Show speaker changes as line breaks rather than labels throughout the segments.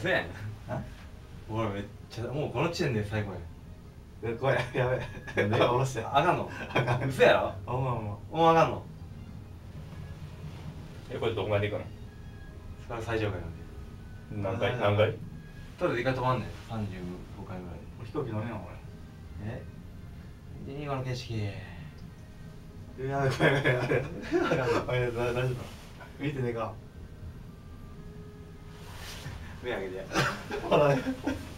嘘やん。俺めっちゃもうこの時点で最後や。
これやべえ。下ろして。
あかんの？
あかん。
嘘やろ？
おまおま。
もうあかんの？
これどこまで行くの？
それ最上階なんで。
何回？
とりあえず一回止まんねん。35回ぐらい。
飛行機乗れんのこ
え？で今の景色。
れ。やべえこれやべえ。大丈夫。見てねえか。
目上げてや。
ほらね。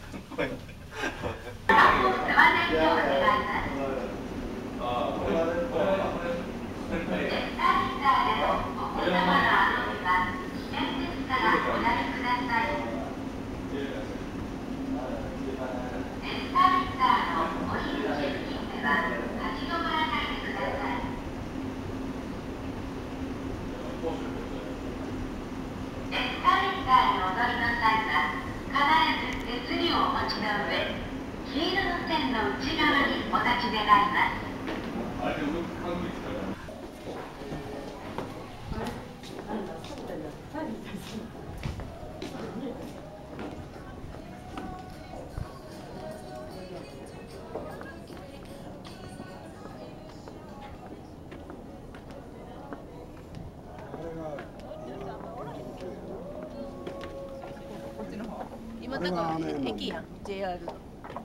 今だから駅やん JR の。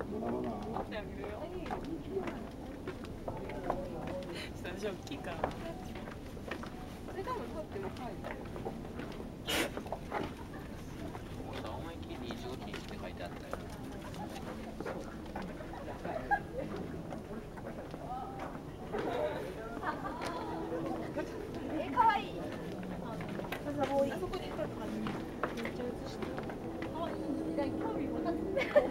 私大きいから。これ多分撮っても入る。
思いっきり25禁止って書いてあったよ。
可愛い。あそこで。めっちゃ映して。可愛い。興味持たせて。